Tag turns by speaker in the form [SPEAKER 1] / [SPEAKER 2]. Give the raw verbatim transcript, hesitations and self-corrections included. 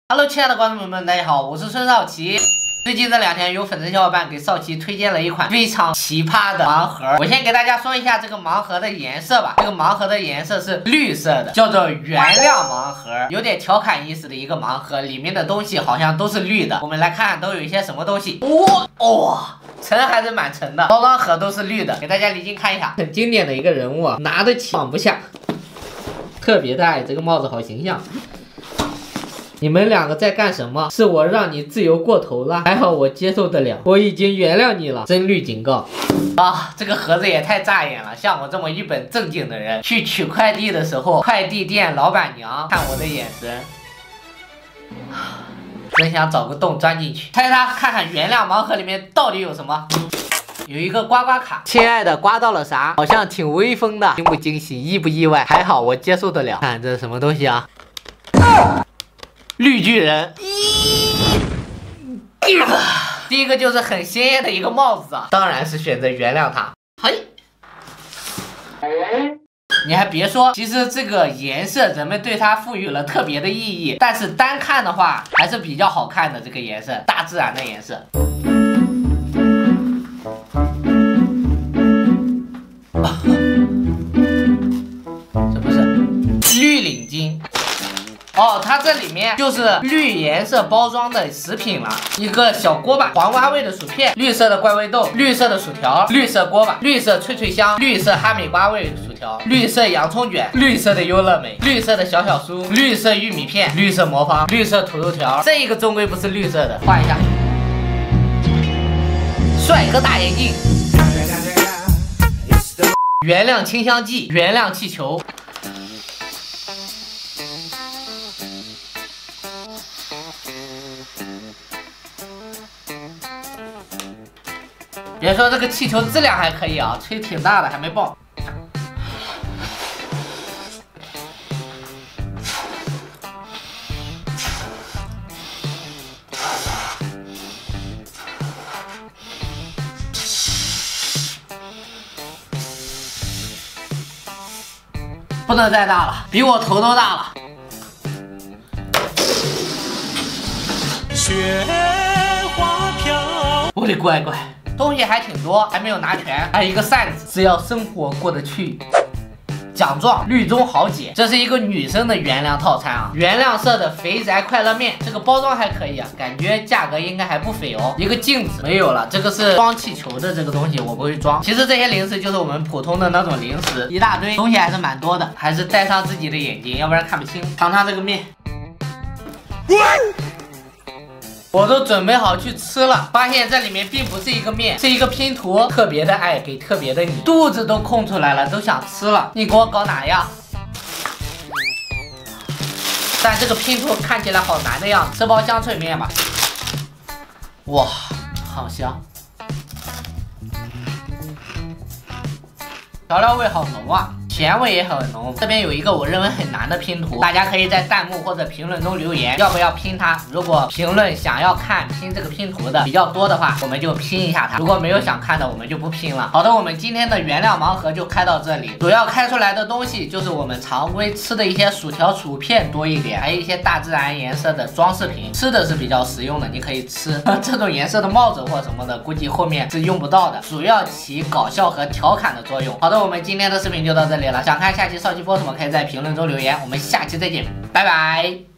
[SPEAKER 1] Hello， 亲爱的观众朋友们，大家好，我是孙少奇。最近这两天，有粉丝小伙伴给少奇推荐了一款非常奇葩的盲盒。我先给大家说一下这个盲盒的颜色吧。这个盲盒的颜色是绿色的，叫做原谅盲盒，有点调侃意思的一个盲盒，里面的东西好像都是绿的。我们来看看都有一些什么东西。哇、哦、哇，沉还是蛮沉的，包装盒都是绿的。给大家离近看一下，很经典的一个人物啊，拿得起放不下，特别的爱。这个帽子好形象。你们两个在干什么？是我让你自由过头了，还好我接受得了，我已经原谅你了。真绿警告啊！这个盒子也太扎眼了，像我这么一本正经的人去取快递的时候，快递店老板娘看我的眼神，真想找个洞钻进去。猜猜看看原谅盲盒里面到底有什么？有一个刮刮卡，亲爱的，刮到了啥？好像挺威风的，惊不惊喜，意不意外？还好我接受得了。看这是什么东西啊？啊绿巨人，第一个就是很鲜艳的一个帽子啊，当然是选择原谅他。嘿，你还别说，其实这个颜色人们对它赋予了特别的意义，但是单看的话还是比较好看的。这个颜色，大自然的颜色。这不是绿领巾。哦，它这里面就是绿颜色包装的食品了，一个小锅巴，黄瓜味的薯片，绿色的怪味豆，绿色的薯条，绿色锅巴，绿色脆脆香，绿色哈密瓜味薯条，绿色洋葱卷，绿色的优乐美，绿色的小小酥，绿色玉米片，绿色魔方，绿色土豆条。这个终归不是绿色的，换一下。帅哥大眼镜，原谅清香剂，原谅气球。别说这个气球质量还可以啊，吹挺大的，还没爆。不能再大了，比我头都大了。雪花飘，我的乖乖。东西还挺多，还没有拿全，还有一个扇子，只要生活过得去。奖状绿中豪杰，这是一个女生的原谅套餐啊，原谅色的肥宅快乐面，这个包装还可以啊，感觉价格应该还不菲哦。一个镜子没有了，这个是装气球的这个东西，我不会装。其实这些零食就是我们普通的那种零食，一大堆东西还是蛮多的，还是戴上自己的眼睛，要不然看不清。尝尝这个面。我都准备好去吃了，发现这里面并不是一个面，是一个拼图。特别的爱给特别的你，肚子都空出来了，都想吃了，你给我搞哪样？但这个拼图看起来好难的样子，吃包香脆面吧。哇，好香，调料味好浓啊。咸味也很浓，这边有一个我认为很难的拼图，大家可以在弹幕或者评论中留言，要不要拼它？如果评论想要看拼这个拼图的比较多的话，我们就拼一下它；如果没有想看的，我们就不拼了。好的，我们今天的原谅盲盒就开到这里，主要开出来的东西就是我们常规吃的一些薯条、薯片多一点，还有一些大自然颜色的装饰品，吃的是比较实用的，你可以吃。这种颜色的帽子或什么的，估计后面是用不到的，主要起搞笑和调侃的作用。好的，我们今天的视频就到这里了。想看下期少奇播什么，可以在评论中留言。我们下期再见，拜拜。